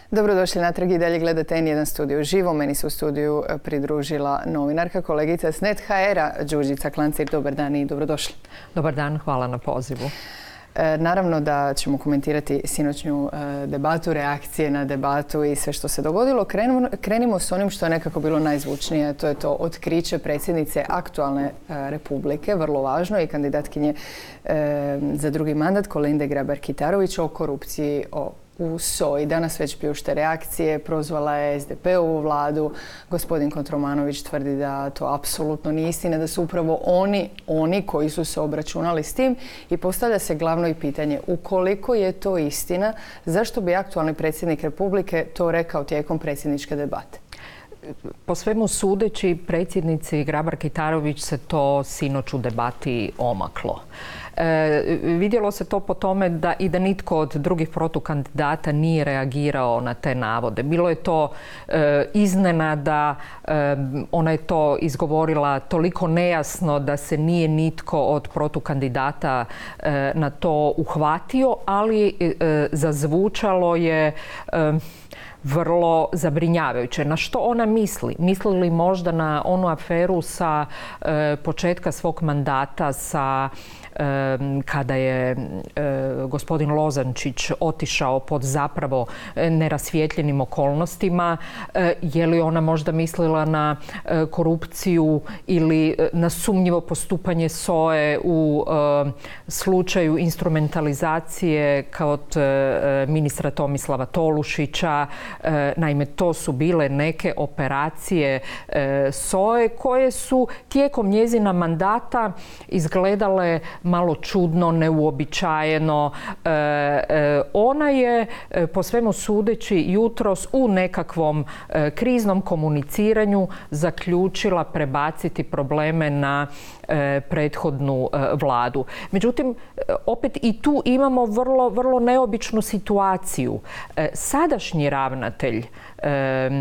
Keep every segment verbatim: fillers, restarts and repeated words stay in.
Dobrodošli natrag i dalje gledate en jedan studiju živo. Meni se u studiju pridružila novinarka, kolegica s Net ha era, Đurđica Klancir. Dobar dan i dobrodošli. Dobar dan, hvala na pozivu. E, naravno da ćemo komentirati sinoćnju e, debatu, reakcije na debatu i sve što se dogodilo. Krenimo, krenimo s onim što je nekako bilo najzvučnije. To je to otkriće predsjednice aktualne e, republike, vrlo važno, i kandidatkinje e, za drugi mandat Kolinde Grabar-Kitarović o korupciji o u S O I. Danas već pljušte reakcije, prozvala je es de pe ovu vladu. Gospodin Kotromanović tvrdi da to apsolutno nije istina, da su upravo oni, oni koji su se obračunali s tim, i postavlja se glavno i pitanje: ukoliko je to istina, zašto bi aktualni predsjednik Republike to rekao tijekom predsjedničke debate? Po svemu sudeći, predsjednici Grabar-Kitarović se to sinoć u debati omaklo. E, vidjelo se to po tome da i da nitko od drugih protukandidata nije reagirao na te navode. Bilo je to e, iznenada, e, ona je to izgovorila toliko nejasno da se nije nitko od protukandidata e, na to uhvatio, ali e, zazvučalo je e, vrlo zabrinjavajuće. Na što ona misli? Misli li možda na onu aferu sa e, početka svog mandata sa e, kada je e, gospodin Lozančić otišao pod zapravo nerasvijetljenim okolnostima? E, je li ona možda mislila na e, korupciju ili na sumnjivo postupanje S O E u e, slučaju instrumentalizacije kod e, ministra Tomislava Tolušića? E, naime, to su bile neke operacije e, S O E koje su tijekom njezina mandata izgledale malo čudno, neuobičajeno. E, e, ona je, e, po svemu sudeći, jutros u nekakvom e, kriznom komuniciranju zaključila prebaciti probleme na e, prethodnu e, vladu. Međutim, opet i tu imamo vrlo, vrlo neobičnu situaciju. E, sadašnji ravnatelj e,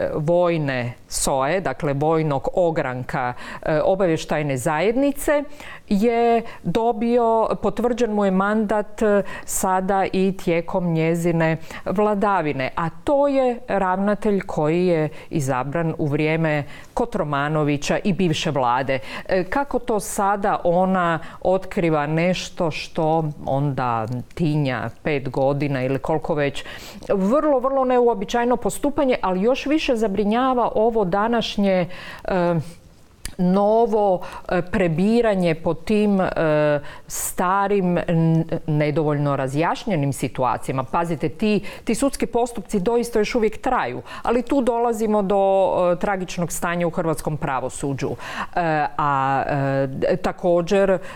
vojne S O E, dakle vojnog ogranka e, obavještajne zajednice, je dobio, potvrđen mu je mandat sada i tijekom njezine vladavine. A to je ravnatelj koji je izabran u vrijeme Kotromanovića i bivše vlade. E, kako to sada ona otkriva nešto što onda tinja pet godina ili koliko već? Vrlo, vrlo neuobičajeno postupanje, ali još više zabrinjava ovo današnje e, novo prebiranje po tim e, starim, nedovoljno razjašnjenim situacijama. Pazite, ti, ti sudski postupci doista još uvijek traju, ali tu dolazimo do e, tragičnog stanja u hrvatskom pravosuđu. E, a e, također e,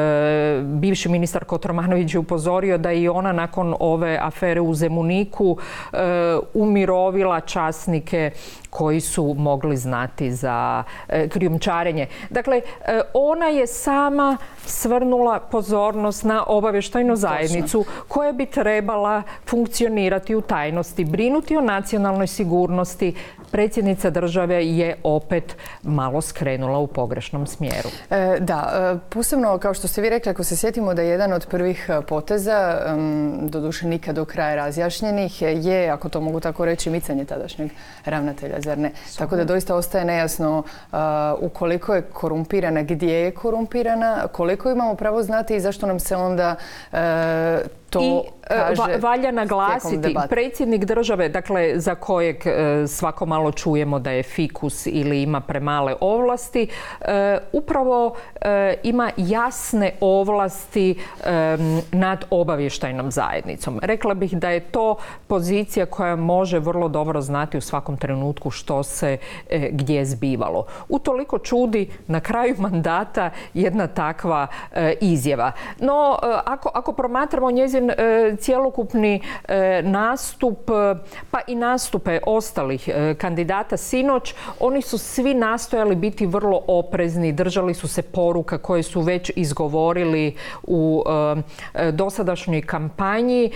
bivši ministar Kotromanović je upozorio da i ona nakon ove afere u Zemuniku e, umirovila časnike koji su mogli znati za e, krijumčarenje. Dakle, e, ona je sama svrnula pozornost na obavještajnu zajednicu koja bi trebala funkcionirati u tajnosti, brinuti o nacionalnoj sigurnosti. Predsjednica države je opet malo skrenula u pogrešnom smjeru. E, da, e, posebno, kao što ste vi rekli, ako se sjetimo da je jedan od prvih poteza, um, doduše nikad do kraja razjašnjenih, je, ako to mogu tako reći, micanje tadašnjeg ravnatelja, zar ne? Super. Tako da doista ostaje nejasno uh, ukoliko je korumpirana, gdje je korumpirana, koliko imamo pravo znati i zašto nam se onda uh, to I kaže valja naglasiti, predsjednik države, dakle za kojeg e, svako malo čujemo da je fikus ili ima premale ovlasti, e, upravo e, ima jasne ovlasti e, nad obavještajnom zajednicom. Rekla bih da je to pozicija koja može vrlo dobro znati u svakom trenutku što se e, gdje zbivalo. Utoliko čudi na kraju mandata jedna takva e, izjava. No, e, ako, ako promatramo njezin cjelokupni nastup, pa i nastupe ostalih kandidata sinoć, oni su svi nastojali biti vrlo oprezni, držali su se poruka koje su već izgovorili u dosadašnjoj kampanji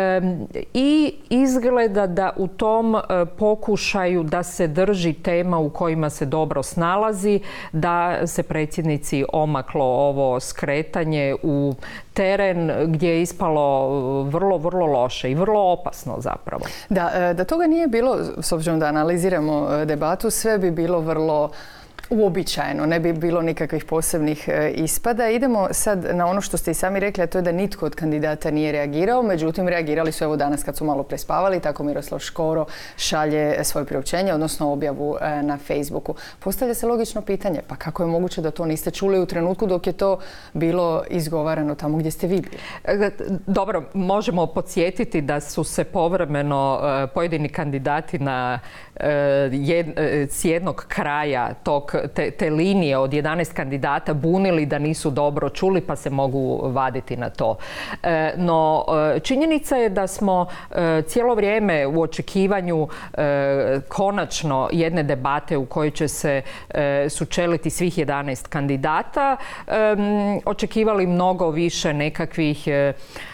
i izgleda da u tom pokušaju da se drži tema u kojima se dobro snalazi, da se predsjednici omaklo ovo skretanje u teren gdje je ispalo vrlo, vrlo loše i vrlo opasno zapravo. Da, da toga nije bilo, s obzirom da analiziramo debatu, sve bi bilo vrlo uobičajeno, ne bi bilo nikakvih posebnih ispada. Idemo sad na ono što ste i sami rekli, a to je da nitko od kandidata nije reagirao, međutim reagirali su evo danas kad su malo prespavali, tako Miroslav Škoro šalje svoje priopćenje, odnosno objavu na Facebooku. Postavlja se logično pitanje, pa kako je moguće da to niste čuli u trenutku dok je to bilo izgovarano tamo gdje ste vi bili? Dobro, možemo podsjetiti da su se povremeno pojedini kandidati na jed, s jednog kraja tog Te, te linije od jedanaest kandidata bunili da nisu dobro čuli, pa se mogu vaditi na to. E, no, činjenica je da smo e, cijelo vrijeme u očekivanju e, konačno jedne debate u kojoj će se e, sučeliti svih jedanaest kandidata, e, očekivali mnogo više nekakvih e,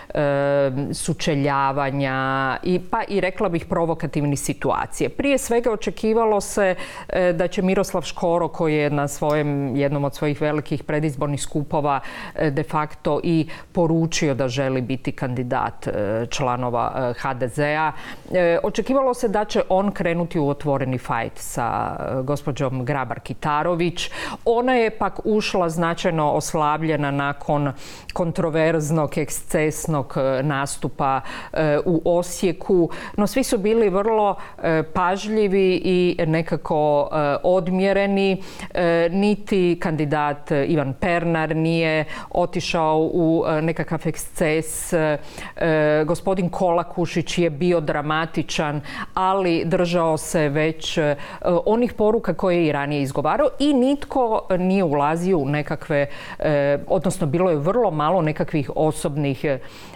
sučeljavanja i pa i rekla bih provokativnih situacije. Prije svega očekivalo se da će Miroslav Škoro, koji je na svojem, jednom od svojih velikih predizbornih skupova de facto i poručio da želi biti kandidat članova ha de zea, očekivalo se da će on krenuti u otvoreni fajt sa gospođom Grabar-Kitarović. Ona je pak ušla značajno oslabljena nakon kontroverznog, ekscesnog nastupa u Osijeku, no svi su bili vrlo pažljivi i nekako odmjereni. Niti kandidat Ivan Pernar nije otišao u nekakav eksces. Gospodin Kolakušić je bio dramatičan, ali držao se već onih poruka koje je i ranije izgovarao i nitko nije ulazio u nekakve, odnosno bilo je vrlo malo nekakvih osobnih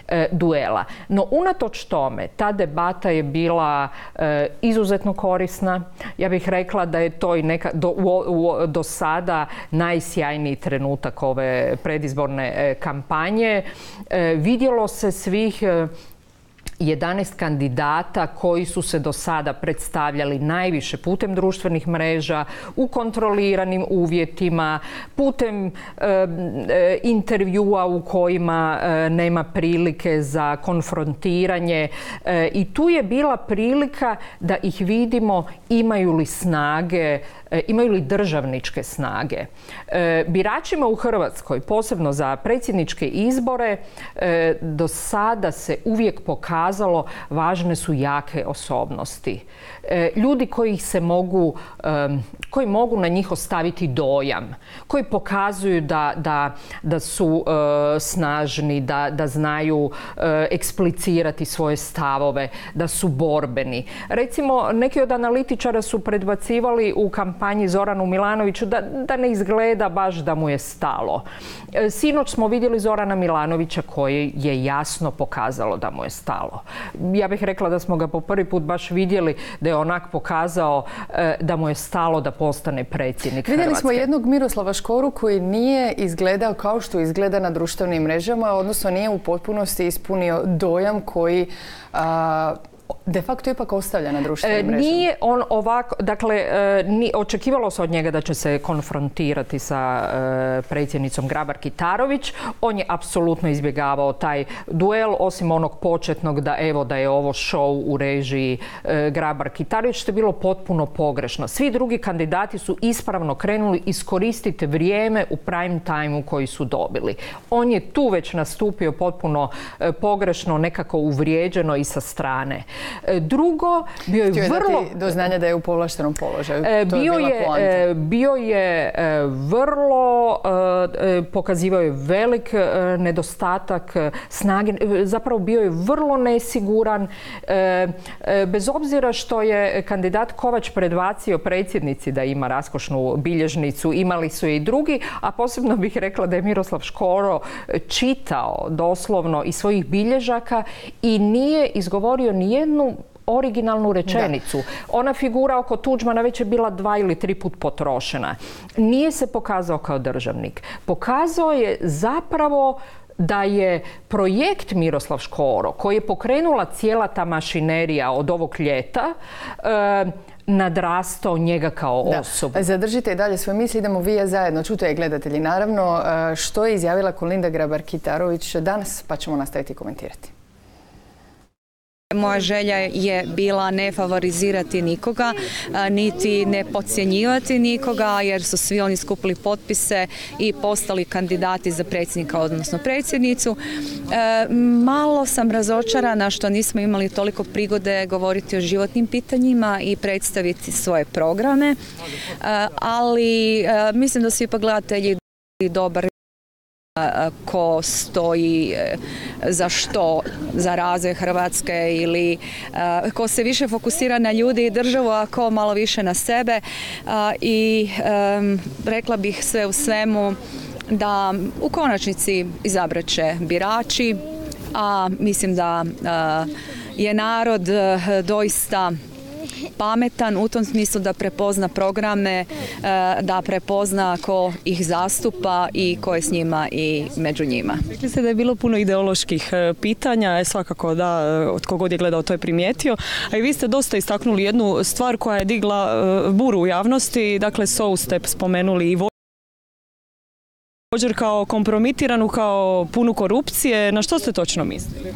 duela. No, unatoč tome, ta debata je bila e, izuzetno korisna. Ja bih rekla da je to i neka, do, u, u, do sada najsjajniji trenutak ove predizborne e, kampanje. E, vidjelo se svih e, jedanaest kandidata koji su se do sada predstavljali najviše putem društvenih mreža, u kontroliranim uvjetima, putem e, e, intervjua u kojima e, nema prilike za konfrontiranje. E, I tu je bila prilika da ih vidimo imaju li snage, e, imaju li državničke snage. E, biračima u Hrvatskoj, posebno za predsjedničke izbore, e, do sada se uvijek pokazalo važne su jake osobnosti. E, ljudi koji se mogu, um, koji mogu na njih ostaviti dojam, koji pokazuju da, da, da su uh, snažni, da, da znaju uh, eksplicirati svoje stavove, da su borbeni. Recimo, neki od analitičara su predbacivali u kampanji Zoranu Milanoviću da, da ne izgleda baš da mu je stalo. E, sinoć smo vidjeli Zorana Milanovića koji je jasno pokazalo da mu je stalo. Ja bih rekla da smo ga po prvi put baš vidjeli da je onak pokazao e, da mu je stalo da postane predsjednik Hrvatske. Vidjeli smo jednog Miroslava Škoru koji nije izgledao kao što izgleda na društvenim mrežama, odnosno nije u potpunosti ispunio dojam koji a, de facto ipak ostavlja na društvenim mrežama. Nije on ovako, dakle, ni, očekivalo se od njega da će se konfrontirati sa e, predsjednicom Grabar-Kitarović. On je apsolutno izbjegavao taj duel, osim onog početnog da evo da je ovo show u režiji e, Grabar-Kitarović, što je bilo potpuno pogrešno. Svi drugi kandidati su ispravno krenuli iskoristiti vrijeme u prime time-u koji su dobili. On je tu već nastupio potpuno e, pogrešno, nekako uvrijeđeno i sa strane. Drugo, bio je Htio je vrlo... dati do znanja da je u povlaštenom položaju. To bio, je bila poanta. je, bio je vrlo, pokazivao je velik nedostatak snage, zapravo bio je vrlo nesiguran. Bez obzira što je kandidat Kovač predbacio predsjednici da ima raskošnu bilježnicu, imali su je i drugi, a posebno bih rekla da je Miroslav Škoro čitao doslovno iz svojih bilježaka i nije izgovorio nijednu originalnu rečenicu. Da. Ona figura oko Tuđmana već je bila dva ili tri put potrošena. Nije se pokazao kao državnik. Pokazao je zapravo da je projekt Miroslav Škoro, koji je pokrenula cijela ta mašinerija od ovog ljeta, e, nadrastao njega kao osobu. Da. Zadržite i dalje svoje misli, idemo vi i ja zajedno, čute je gledatelji naravno, što je izjavila Kolinda Grabar-Kitarović danas, pa ćemo nastaviti komentirati. Moja želja je bila ne favorizirati nikoga, niti ne podcjenjivati nikoga, jer su svi oni skupili potpise i postali kandidati za predsjednika, odnosno predsjednicu. Malo sam razočarana što nismo imali toliko prigode govoriti o životnim pitanjima i predstaviti svoje programe, ali mislim da su ipak gledatelji dobar ko stoji za što, za razvoj Hrvatske ili uh, ko se više fokusira na ljudi i državu, a ko malo više na sebe. Uh, I um, rekla bih sve u svemu da u konačnici izabrat će birači, a mislim da uh, je narod uh, doista pametan u tom smislu da prepozna programe, da prepozna ko ih zastupa i ko je s njima i među njima. Rekli ste da je bilo puno ideoloških pitanja, svakako da, od kogod je gledao to je primijetio, a i vi ste dosta istaknuli jednu stvar koja je digla buru u javnosti, dakle S O U ste spomenuli i također kao kompromitiranu, kao punu korupcije. Na što ste točno mislili?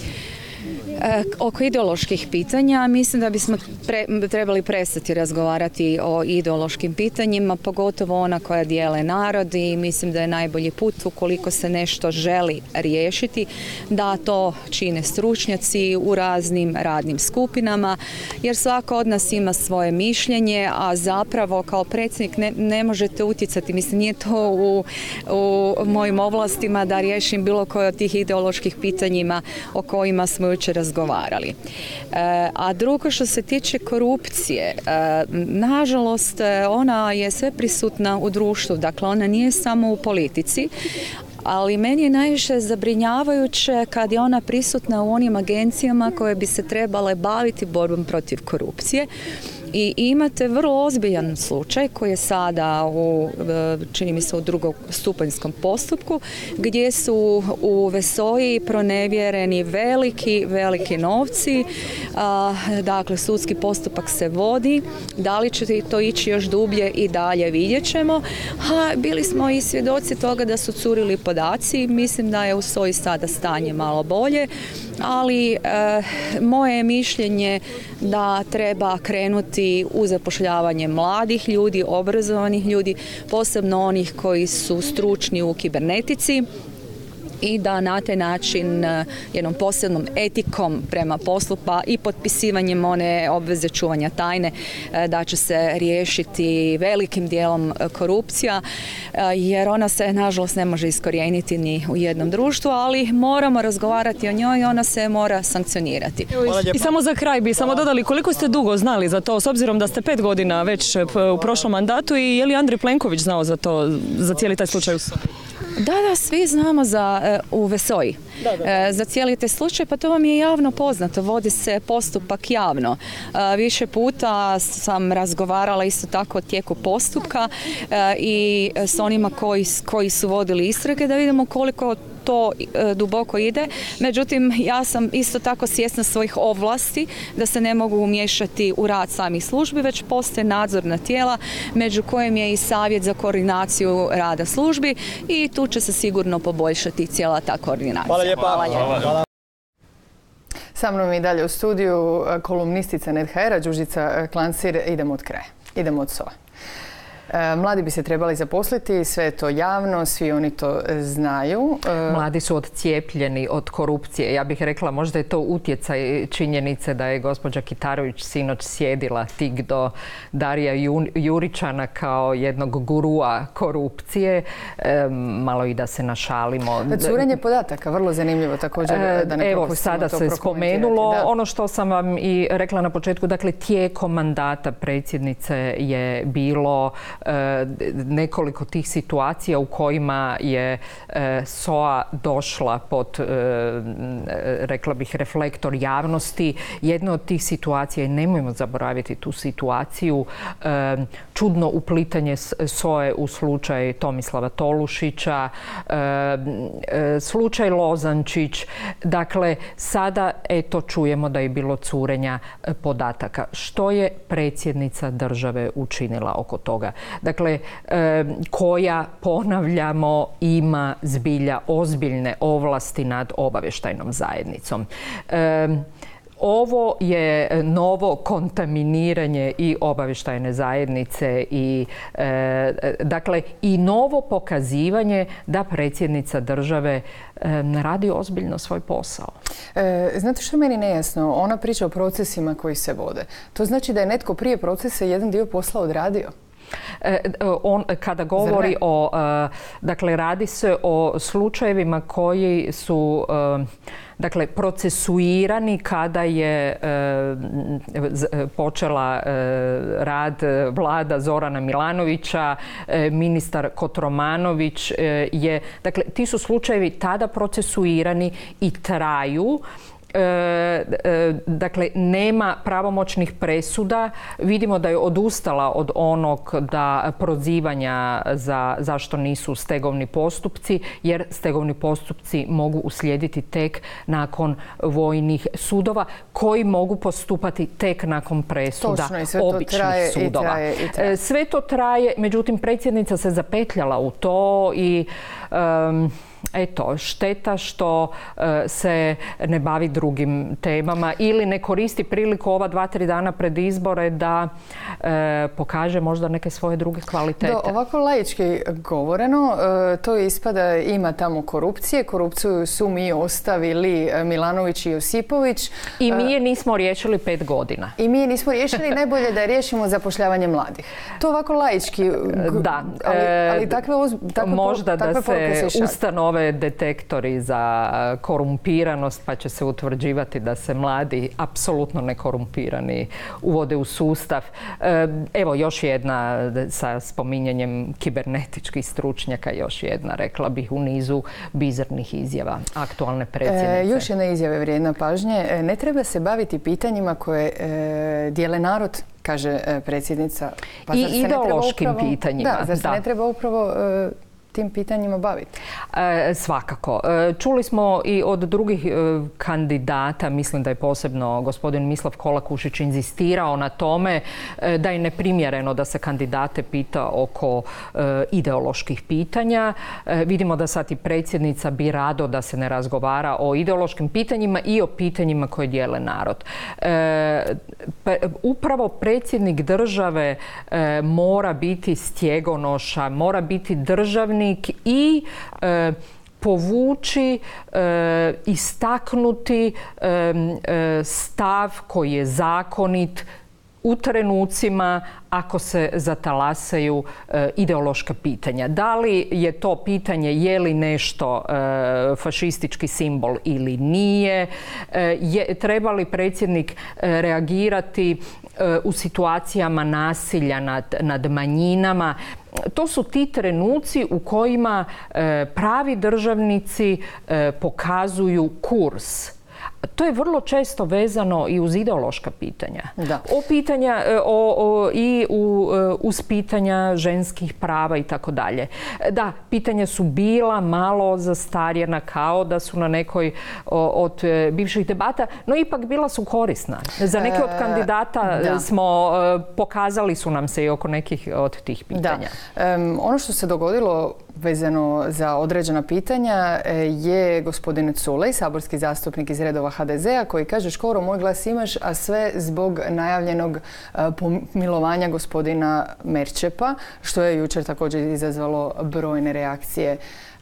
Oko ideoloških pitanja mislim da bismo pre, trebali prestati razgovarati o ideološkim pitanjima, pogotovo ona koja dijele narod, i mislim da je najbolji put ukoliko se nešto želi riješiti da to čine stručnjaci u raznim radnim skupinama, jer svako od nas ima svoje mišljenje, a zapravo kao predsjednik ne, ne možete utjecati. Mislim, nije to u, u mojim ovlastima da riješim bilo koje od tih ideoloških pitanjima o kojima smo jučer razgovarali. Razgovarali. A drugo, što se tiče korupcije, nažalost ona je sve prisutna u društvu, dakle ona nije samo u politici, ali meni je najviše zabrinjavajuće kad je ona prisutna u onim agencijama koje bi se trebale baviti borbom protiv korupcije. I imate vrlo ozbiljan slučaj koji je sada u, čini mi se, u drugostupanjskom postupku, gdje su u Vesoji pronevjereni veliki, veliki novci. A, dakle, sudski postupak se vodi. Da li će to ići još dublje i dalje, vidjet ćemo. A bili smo i svjedoci toga da su curili podaci. Mislim da je u Vesoji sada stanje malo bolje, ali e, moje je mišljenje da treba krenuti u zapošljavanje mladih ljudi, obrazovanih ljudi, posebno onih koji su stručni u kibernetici, i da na taj način jednom posebnom etikom prema poslu, pa i potpisivanjem one obveze čuvanja tajne, da će se riješiti velikim dijelom korupcija, jer ona se nažalost ne može iskorijeniti ni u jednom društvu, ali moramo razgovarati o njoj i ona se mora sankcionirati. I samo za kraj bi samo dodali, koliko ste dugo znali za to, s obzirom da ste pet godina već u prošlom mandatu, i je li Andrej Plenković znao za to, za cijeli taj slučaj u Soji? Da, da, svi znamo za uh, u Vesoji. Da, da. Uh, za cijeli taj slučaj, pa to vam je javno poznato, vodi se postupak javno. Uh, više puta sam razgovarala isto tako o tijeku postupka uh, i s onima koji, koji su vodili istrage, da vidimo koliko to e, duboko ide. Međutim, ja sam isto tako svjesna svojih ovlasti, da se ne mogu umiješati u rad samih službi, već postoje nadzorna tijela, među kojim je i savjet za koordinaciju rada službi, i tu će se sigurno poboljšati cijela ta koordinacija. Hvala lijepa. Hvala lijepa. Hvala. Sa mnom i dalje u studiju kolumnistica Net ha er-a Đurđica Klancir. Idemo od kraja. Idemo od S O A. Mladi bi se trebali zaposliti, sve je to javno, svi oni to znaju. Mladi su odcijepljeni od korupcije. Ja bih rekla, možda je to utjecaj činjenice da je gospođa Kitarović sinoć sjedila tik do Darija Juričana kao jednog gurua korupcije. E, malo i da se našalimo. Curenje podataka, vrlo zanimljivo također. Da ne Evo, sada se spomenulo. Da. Ono što sam vam i rekla na početku, dakle, tijekom mandata predsjednice je bilo nekoliko tih situacija u kojima je S O A došla pod, rekla bih, reflektor javnosti. Jedna od tih situacija, i nemojmo zaboraviti tu situaciju, čudno uplitanje S O A u slučaj Tomislava Tolušića, slučaj Lozančić. Dakle, sada eto čujemo da je bilo curenja podataka. Što je predsjednica države učinila oko toga? Dakle, koja, ponavljamo, ima zbilja ozbiljne ovlasti nad obavještajnom zajednicom. Ovo je novo kontaminiranje i obavještajne zajednice i e, dakle i novo pokazivanje da predsjednica države e, ne radi ozbiljno svoj posao. E, znate što je meni nejasno? Ona priča o procesima koji se vode. To znači da je netko prije procesa jedan dio posla odradio? On, kada govori o, dakle, radi se o slučajevima koji su, dakle, procesuirani kada je počela rad vlada Zorana Milanovića, ministar Kotromanović je, dakle, ti su slučajevi tada procesuirani i traju. Dakle, nema pravomoćnih presuda. Vidimo da je odustala od onog da prozivanja za zašto nisu stegovni postupci, jer stegovni postupci mogu uslijediti tek nakon vojnih sudova koji mogu postupati tek nakon presuda običnih sudova. Sve to traje, međutim predsjednica se zapetljala u to i um, eto, šteta što se ne bavi drugim temama ili ne koristi priliku ova dva, tri dana pred izbore da e, pokaže možda neke svoje druge kvalitete. Do, ovako laički govoreno, e, to ispada ima tamo korupcije. Korupciju su mi ostavili Milanović i Josipović. I mi je nismo riješili pet godina. I mi je nismo riješili, najbolje da riješimo zapošljavanje mladih. To ovako laički, da, ali, ali takve, takve, možda takve da se, se ustanove detektori za korumpiranost, pa će se utvrđivati da se mladi apsolutno nekorumpirani uvode u sustav. Evo još jedna, sa spominjanjem kibernetičkih stručnjaka, još jedna, rekla bih, u nizu bizarnih izjava aktualne predsjednice. E, još jedna izjava vrijedna pažnje. Ne treba se baviti pitanjima koje e, dijele narod, kaže predsjednica. Pa i ideološkim upravo, pitanjima. Da, zar se da. ne treba upravo e, tim pitanjima baviti? E, svakako. E, čuli smo i od drugih e, kandidata, mislim da je posebno gospodin Mislav Kolakušić inzistirao na tome e, da je neprimjereno da se kandidate pita oko e, ideoloških pitanja. E, vidimo da sad i predsjednica bi rado da se ne razgovara o ideološkim pitanjima i o pitanjima koje dijele narod. E, pe, upravo predsjednik države e, mora biti stjegonoša, mora biti državni i e, povući, e, istaknuti e, e, stav koji je zakonit u trenucima ako se zatalasaju e, ideološka pitanja. Da li je to pitanje je li nešto e, fašistički simbol ili nije, e, je, treba li predsjednik e, reagirati e, u situacijama nasilja nad, nad manjinama. To su ti trenuci u kojima e, pravi državnici e, pokazuju kurs. To je vrlo često vezano i uz ideološka pitanja. Da. O pitanja o, o, i u, uz pitanja ženskih prava i tako dalje. Da, pitanja su bila malo zastarjena, kao da su na nekoj o, od bivših debata, no ipak bila su korisna. Za neke od kandidata e, smo pokazali su nam se i oko nekih od tih pitanja. Da. Um, ono što se dogodilo vezano za određena pitanja je gospodin Culej, saborski zastupnik iz redova ha de zea, koji kaže Škoro, moj glas imaš, a sve zbog najavljenog pomilovanja gospodina Merčepa, što je jučer također izazvalo brojne reakcije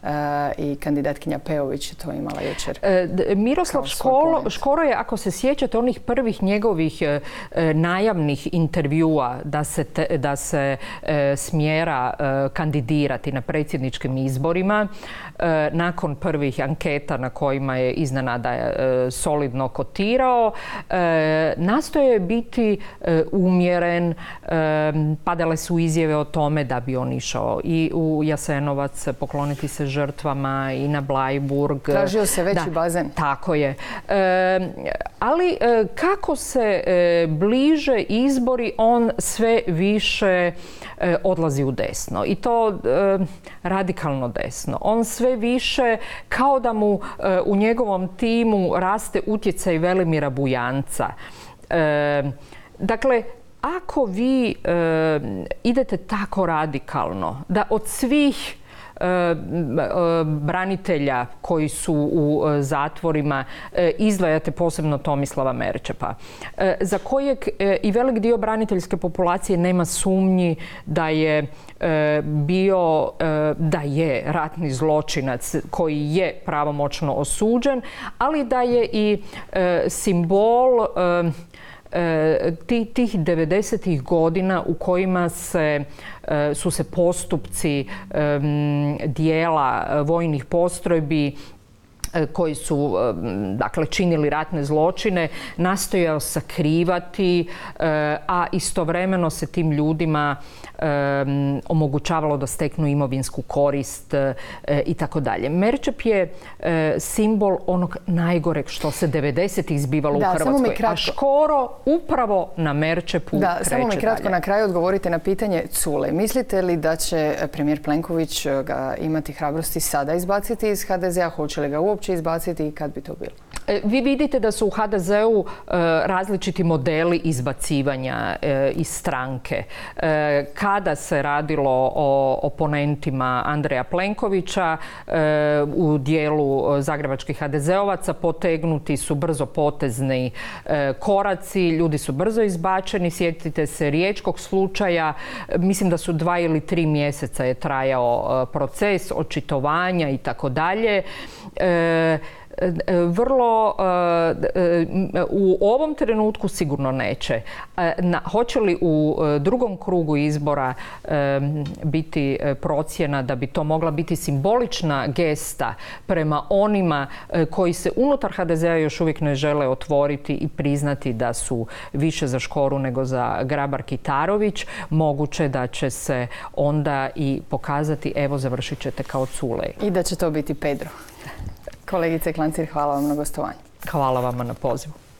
i kandidatkinja Peović je to imala jučer. Miroslav Škoro, Škoro je, ako se sjećate, onih prvih njegovih najavnih intervjua da se, te, da se smjera kandidirati na predsjedničkim izborima, nakon prvih anketa na kojima je iznenada solidno kotirao, nastoje biti umjeren, padale su izjave o tome da bi on išao i u Jasenovac pokloniti se žrtvama i na Blajburg. Tražio se veći da, bazen. Tako je. E, ali e, kako se e, bliže izbori, on sve više e, odlazi u desno. I to e, radikalno desno. On sve više, kao da mu e, u njegovom timu raste utjecaj Velimira Bujanca. E, dakle, ako vi e, idete tako radikalno da od svih branitelja koji su u zatvorima izdvajate posebno Tomislava Merčepa, za kojeg i velik dio braniteljske populacije nema sumnji da je bio, da je ratni zločinac koji je pravomoćno osuđen, ali da je i simbol tih devedesetih godina u kojima se, su se postupci dijela vojnih postrojbi koji su, dakle, činili ratne zločine, nastojao sakrivati, a istovremeno se tim ljudima omogućavalo da steknu imovinsku korist i tako dalje. Merčep je simbol onog najgoreg što se devedesetih zbivalo u Hrvatskoj, a Škoro upravo na Merčepu kreće dalje. Da, samo mi kratko na kraju odgovorite na pitanje Culej. Mislite li da će premijer Plenković ga imati hrabrosti sada izbaciti iz ha de zea? Hoće li ga uopće izbaciti i kad bi to bilo? Vi vidite da su u ha de zeu različiti modeli izbacivanja iz stranke. Kada se radilo o oponentima Andreja Plenkovića, u dijelu zagrebačkih ha de zeovaca potegnuti su brzo potezni koraci, ljudi su brzo izbačeni. Sjetite se riječkog slučaja, mislim da su dva ili tri mjeseca je trajao proces očitovanja i tako dalje. Vrlo, u ovom trenutku sigurno neće. Hoće li u drugom krugu izbora biti procjena da bi to mogla biti simbolična gesta prema onima koji se unutar ha de zea još uvijek ne žele otvoriti i priznati da su više za Škoru nego za Grabar-Kitarović, moguće da će se onda i pokazati, evo, završit ćete kao Culej. I da će to biti Pedro. Kolegice Klancir, hvala vam na gostovanju. Hvala vama na pozivu.